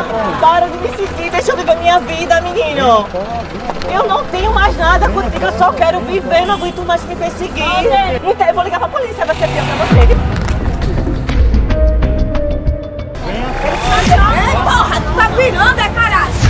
Para de me seguir, deixa eu viver minha vida, menino. Eu não tenho mais nada contigo, eu só quero viver, não aguento mais me perseguir. Então eu vou ligar pra polícia, vai ser pior pra você. Ei, porra, tu tá pirando, é caralho?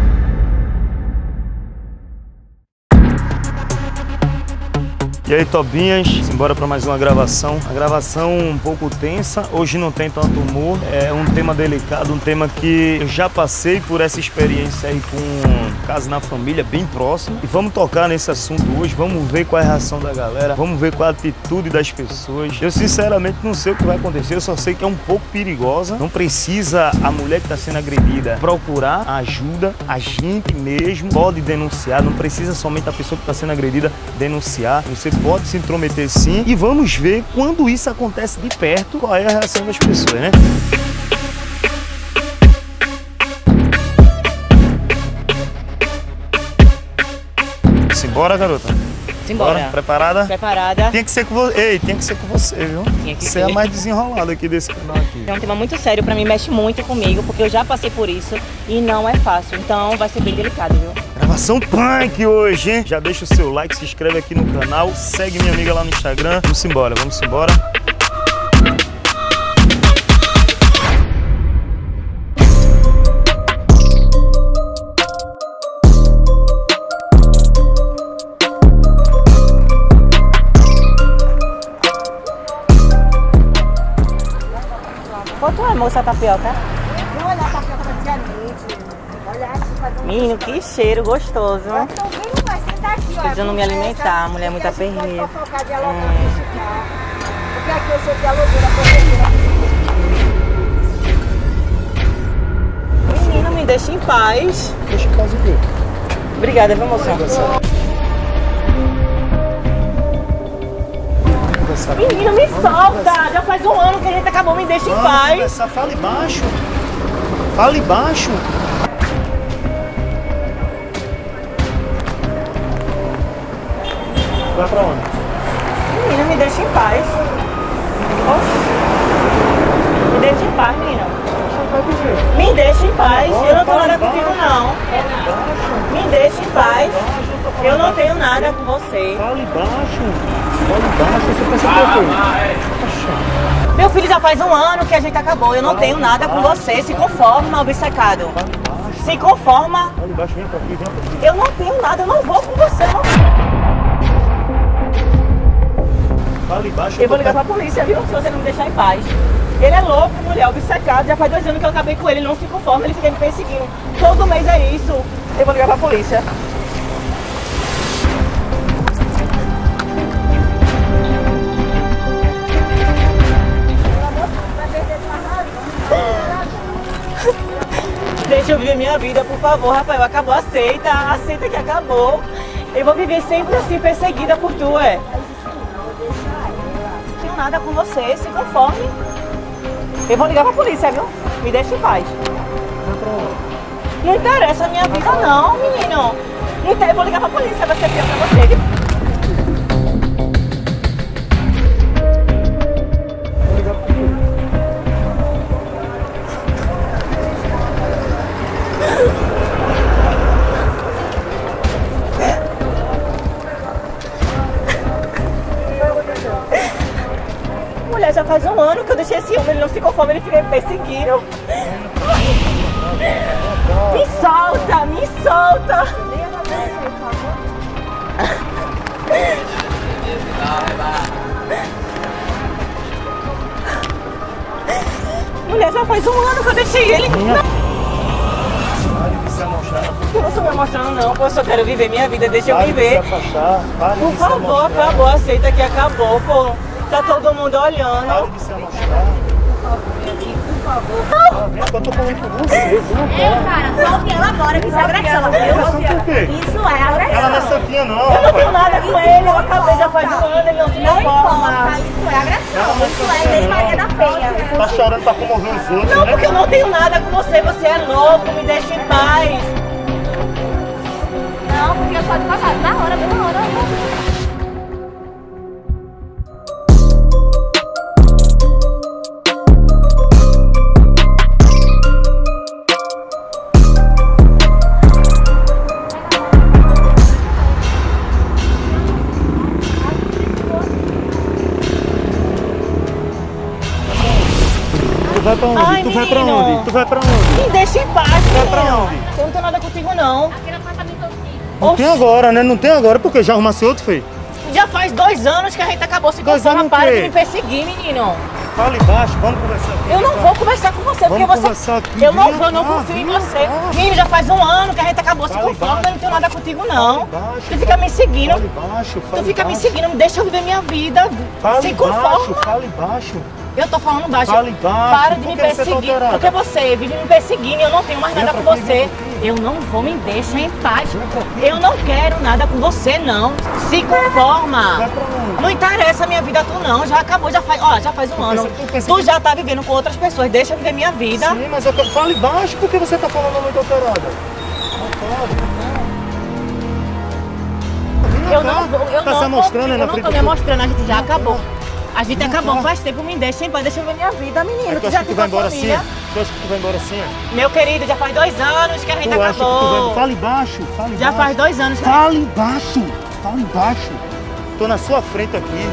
E aí, Tobinhas, simbora para mais uma gravação. A gravação um pouco tensa, hoje não tem tanto humor, é um tema delicado, um tema que eu já passei por essa experiência aí com um caso na família bem próximo. E vamos tocar nesse assunto hoje, vamos ver qual é a reação da galera, vamos ver qual é a atitude das pessoas. Eu sinceramente não sei o que vai acontecer, eu só sei que é um pouco perigosa. Não precisa a mulher que está sendo agredida procurar ajuda, a gente mesmo pode denunciar, não precisa somente a pessoa que está sendo agredida denunciar. Você pode se intrometer sim e vamos ver quando isso acontece de perto, qual é a reação das pessoas, né? Simbora, garota? Simbora. Bora? Preparada? Preparada. Tinha que ser com você. Ei, tinha que ser com você, viu? Tinha que você ser. É a mais desenrolada aqui desse canal aqui. É um tema muito sério, pra mim mexe muito comigo, porque eu já passei por isso e não é fácil. Então vai ser bem delicado, viu? Gravação punk hoje, hein? Já deixa o seu like, se inscreve aqui no canal, segue minha amiga lá no Instagram. Vamos embora, vamos embora. Quanto é, moça, tapioca? Vou olhar a tapioca da tia Nite. Olha, fazer um... Menino, que cheiro gostoso. Então vem, vai sentar aqui, ó. Precisando me alimentar, a mulher é muito aperreira. Porque aqui eu sei que é a loucura pra Menino, me deixa em paz. Deixa em casa o quê? Obrigada, viu, moça? Menino, me solta! Já faz um ano que a gente acabou, me deixa em paz. Conversar, fala embaixo. Fala embaixo. Vai pra onde? Menino, me deixa em paz. Oxe. Me deixa em paz, menino. Me deixa em paz. Eu não tô nada contigo, não. Me deixa em paz. Eu não tenho nada com você. Fala embaixo. Fala embaixo. Você pensa que eu tô? Meu filho já faz um ano que a gente acabou. Eu não tenho nada com você. Se conforma, obcecado. Se conforma. Fala embaixo, vem pra aqui, vem pra aqui. Eu não tenho nada. Eu não vou com você. Não. Fala embaixo. Eu vou ligar pra polícia, viu? Se você não me deixar em paz. Ele é louco, mulher, obcecado. Já faz 2 anos que eu acabei com ele. Ele não se conforma. Ele fica me perseguindo. Todo mês é isso. Eu vou ligar pra polícia. Deixa eu viver minha vida, por favor, Rafael. Acabou, aceita. Aceita que acabou. Eu vou viver sempre assim, perseguida por tu, é. Não tenho nada com você, se conforme. Eu vou ligar pra polícia, viu? Me deixa em paz. Não interessa a minha vida, não, menino. Não interessa, eu vou ligar pra polícia, vai ser pior pra você. Mulher, já faz um ano que eu deixei esse homem, ele não se conforma, ele fica me perseguindo. Me solta, me solta. Mulher, já faz um ano que eu deixei ele. Eu não tô me mostrando não, pô, eu só quero viver minha vida, deixa eu viver. Por favor, acabou, aceita que acabou, pô. Tá todo mundo olhando. Para de se amostrar. Por favor. Eu tô falando com você, viu? Cara, solte ela agora, que isso é agressão, viu? Agressão por quê? Isso é agressão. Ela não é santinha não, Eu não rapaz. tenho nada com ele, eu acabei já faz um ano, ele não se Não conforma. importa, isso é agressão. Isso é Lei Maria da Penha. Tá chorando pra comover os outros, Não, né? porque eu não tenho nada com você, você é louco, me deixa em paz. Não, porque eu sou advogada. Na hora, na hora. Tu vai pra onde? Ai, Tu vai pra menino. onde? Tu vai pra onde? Me deixa em paz, Vai pra menino. onde? Eu não tenho nada contigo, não. Aquele apartamento aqui. Não tem agora, né? Não tem agora, porque já arrumasse outro, filho. Já faz 2 anos que a gente acabou se 2 conforma. anos o Para quê? de me perseguir, menino. Fala embaixo, vamos conversar aqui. Eu não vou conversar com você, porque Vamos você... conversar aqui. Eu não Vem vou, eu não cá, confio em vem você. cá. Menino, já faz 1 ano que a gente acabou se Fala conforma, embaixo. eu não tenho nada contigo, não. Fala embaixo, Tu fica me seguindo. Fala embaixo, fala Tu fica me embaixo. seguindo, me deixa eu viver minha vida. Fala Se embaixo, conforma. fala embaixo. Eu tô falando baixo. Fala embaixo. Para de Por me que você tá perseguir. alterada? Porque você vive me perseguindo e eu não tenho mais Vem nada com pra aqui, você. vem pra aqui. Eu não vou, me deixa em paz. Vem pra aqui. Eu não quero nada com você, não. Se conforma. Vai pra onde? Não interessa a minha vida tu não. Já acabou, já faz 1 ano. pensa Tu que- já tá vivendo com outras pessoas. Deixa eu viver minha vida. Sim, mas eu fala embaixo, por que você tá falando muito alterada? Não pode. Eu não vou, eu Tá não se mostrando, confio, né, na eu não frente tô do me povo? mostrando, a gente já acabou. A gente Vem acabou cá. faz tempo, me deixa em paz, deixa eu ver minha vida, menino. Tu Tu acha já que tu tem vai tua embora família. assim? Tu acha que tu vai embora assim? Meu querido, já faz 2 anos que a gente Tu acha que tu acabou. vai... Fala embaixo, fala embaixo. Já faz 2 anos que Fala embaixo, fala embaixo. Tô na sua frente aqui.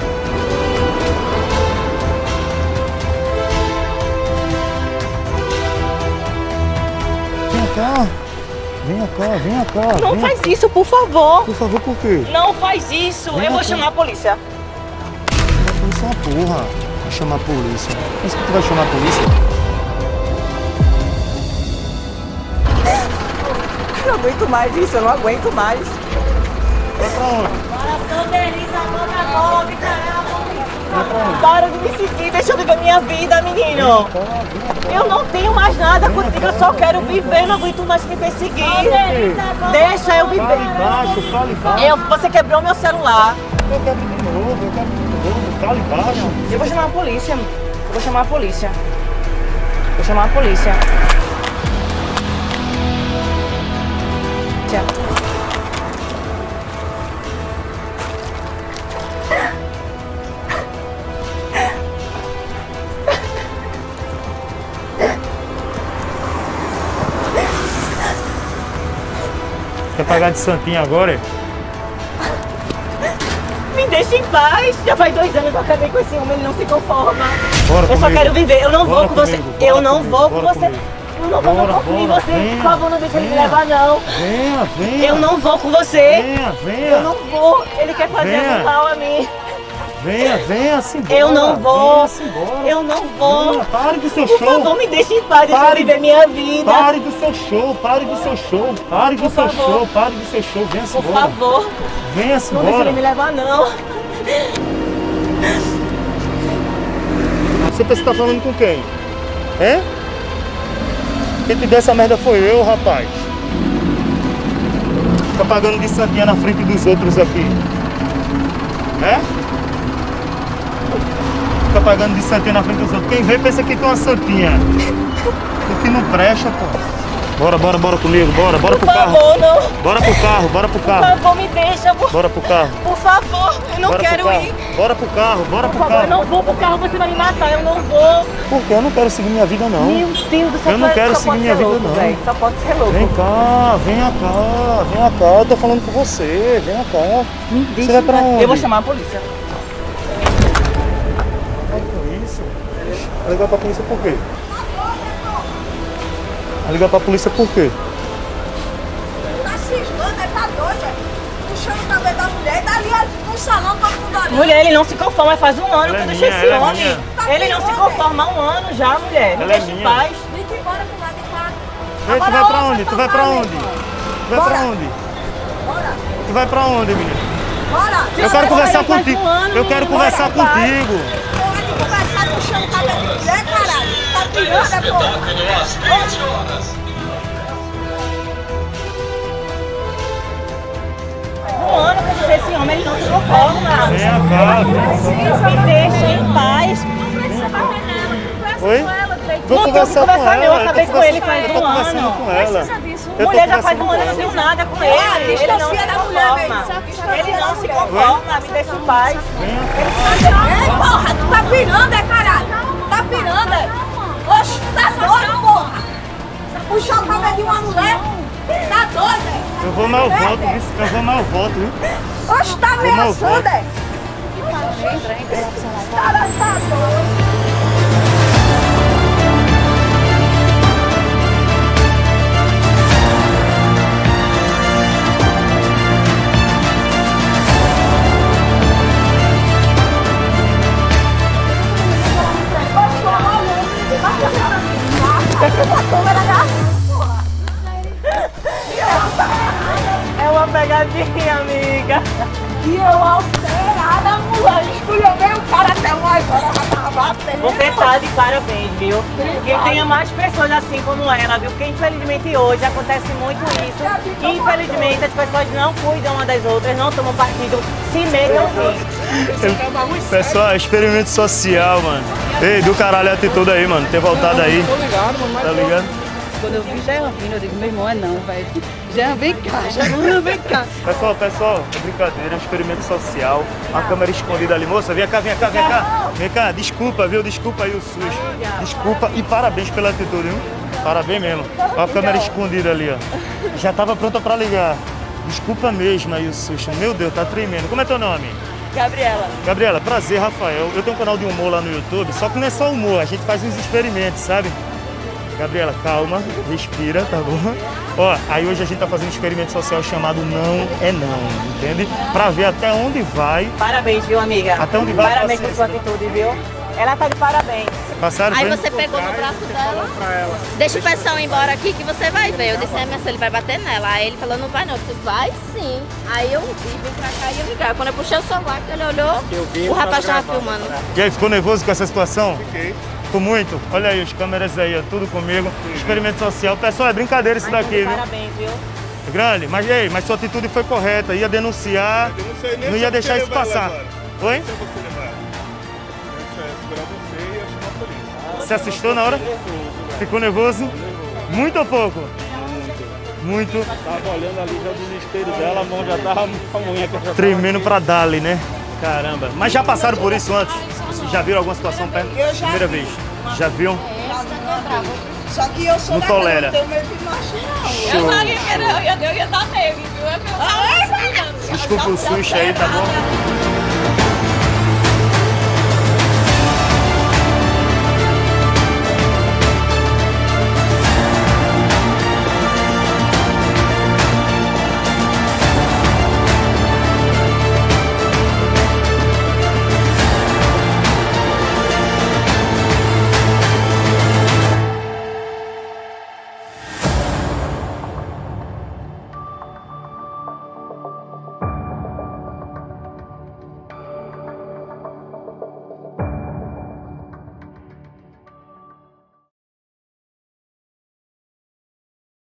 Vem cá, venha cá, venha cá. Não venha. faz isso, por favor. Por favor, por quê? Não faz isso. Vem Eu vou aqui. chamar a polícia. A polícia é uma porra. Vai chamar a polícia. Pensa que tu vai chamar a polícia? Eu não aguento mais isso, eu não aguento mais. Vai pra onde? Para de me seguir, deixa eu viver minha vida, menino. Eu não tenho mais nada contigo, eu só quero viver, não aguento mais me perseguir. Deixa eu Fala viver. embaixo, fala embaixo. Você quebrou meu celular. Eu quero de novo, eu quero de novo. Fala embaixo. Eu vou chamar a polícia. Eu vou chamar a polícia. Vou chamar a polícia. Quer pagar de santinha agora? Me deixa em paz. Já faz 2 anos que eu acabei com esse homem, ele não se conforma. Bora Eu só comigo. quero viver, eu não Bora vou com você. comigo, Eu bora não comigo, vou com bora você. comigo. Eu não vou, Bora, não confio em bora, você. venha, Por favor, não deixa ele me venha. levar, não. Venha, venha. Eu não vou com você. Venha, venha. Eu não vou. Ele quer fazer Venha. algo mal a mim. Venha, venha-se embora. Eu não vou. Venha-se embora. Eu não vou. Venha, pare do seu Por show. favor, me deixe em paz, deixa eu Pare. viver minha vida. Pare do seu show, pare do seu show. Pare do Por seu favor. show, pare do seu show. Venha-se Por embora. favor, Venha-se não deixe embora. ele me levar, não. Você pensa que tá falando com quem? Hein? Quem te deu essa merda foi eu, rapaz. Tá pagando de santinha na frente dos outros aqui. É? Fica pagando de santinha na frente dos outros. Quem vê pensa que tem uma santinha. O que não presta, pô. Bora, bora, bora comigo, bora, bora Por pro carro. favor, não. Bora pro carro, bora pro Por carro. favor, me deixa. Bora pro carro. Por favor, eu não Bora quero pro carro. ir. Bora pro carro, bora Por pro favor, eu carro. não vou pro carro, você vai me matar, eu não vou. Por quê? Eu não quero seguir minha vida, não. Meu Deus do céu, Eu não quero só seguir pode minha ser vida, louco, não. véi. Só pode ser louco. Vem cá, venha cá, venha cá. Eu tô falando com você, venha cá. Me deixa. vai pra em paz. onde? Eu vou chamar a polícia. Vai com isso. Vai ligar pra polícia por quê? Vai ligar pra polícia por quê? Tá cismando, tá doida. Puxando o cabelo da mulher, dali no salão, todo mundo olhando. Mulher, ele não se conforma, faz 1 ano Ela que é eu deixei minha, esse ela é homem. minha. Ele não se conforma há 1 ano já, mulher. Me Ela é deixa em minha. paz. Vem que embora pro lado de cá. Ei, tu Agora vai pra ouça, onde? Tu vai pra tomar, onde? meu irmão. Tu vai pra Bora. onde? Bora, Tu vai pra onde, menino? bora. Eu quero conversar já faz contigo. 1 ano, Eu quero menino, conversar bora, vai. contigo. Porra de conversar, puxando o cabelo de mulher, caralho. Tá pirando, é porra. Um ano que eu deixei esse homem, ele não se conforma. Venha cá, venha cá. Me deixa em paz. Oi? Não tô conversar conversando, eu ela, acabei tô com ele conversando- faz eu tô 1 conversando ano. com ela. Eu tô Mulher já faz conversando 1 ano, eu com não tenho ela. nada com Ah, ele. Ele não se desconfia da mulher, velho. conforma. Desconfia Ele da não se mulher. conforma, me deixa em paz. Ei, porra, tu tá pirando, é caralho? Tá pirando, é? Oxe, tu tá doido, porra? Puxar o cabelo de uma mulher? Tá doido, é? Eu vou mal voto, viu? Eu vou mal voto, viu? Oxe, tá Vou mal ameaçando, voto. é? Caralho, tá doido. É uma pegadinha, amiga. E eu alterada, mulher, escolheu o cara até mais agora, já tava batendo. Você tá de parabéns, viu? Que tenha mais pessoas assim como ela, viu? Porque infelizmente hoje acontece muito isso. Infelizmente as pessoas não cuidam uma das outras, não tomam partido, se metam sim. Pessoal, experimento social, mano. Ei, do caralho a atitude aí, mano. Ter voltado aí. Tô ligado, mano, mas Tá ligado? quando eu vi Jean vindo, eu digo, meu irmão, é não, velho. Jean, vem cá, Jean, vem cá. Pessoal, é brincadeira, é um experimento social. Uma câmera escondida ali. Moça, vem cá. Vem cá, desculpa, viu? Desculpa aí o susto. Desculpa e parabéns pela atitude, viu? Parabéns mesmo. Ó a câmera escondida ali, ó. Já tava pronta pra ligar. Desculpa mesmo aí o susto. Meu Deus, tá tremendo. Como é teu nome? Gabriela. Gabriela, prazer, Rafael. Eu tenho um canal de humor lá no YouTube, só que não é só humor, a gente faz uns experimentos, sabe? Gabriela, calma, respira, tá bom? Ó, aí hoje a gente tá fazendo um experimento social chamado Não é Não, entende? Pra ver até onde vai. Parabéns, viu, amiga? Até onde vai a Parabéns por sua atitude, viu? Ela tá de parabéns. Passaram, Aí foi? você pegou no braço dela, deixa o pessoal ir embora aqui que você vai ver. Eu disse, mas ele vai bater nela. Aí ele falou, não vai não. Eu disse, vai sim. Aí eu vim pra cá e eu liguei. Quando eu puxei o celular, ele olhou, o rapaz tava filmando. E aí, ficou nervoso com essa situação? Fiquei. Ficou muito? Olha aí, as câmeras aí, ó, tudo comigo. Experimento social. Pessoal, é brincadeira isso daqui, viu? Parabéns, viu? Grande, mas e aí, mas sua atitude foi correta, ia denunciar, Eu não sei nem não se ia você deixar isso levar ela passar. agora. Oi? Se você levar ela. Eu ia segurar você e ia chamar a polícia. Você assustou na hora? Ficou nervoso? Muito ou pouco? Muito. Tava olhando ali já o desespero dela, a mão já tava com a unha que já Tremendo pra Dali, né? Caramba. Mas já passaram por isso antes? Vocês já viram alguma situação perto? Eu já Primeira vi. vez. Já viu? Só que eu sou Não daquela, tolera. não tenho medo de macho, não. Show. Eu ia dar nele, viu? Desculpa o susto aí, tá bom?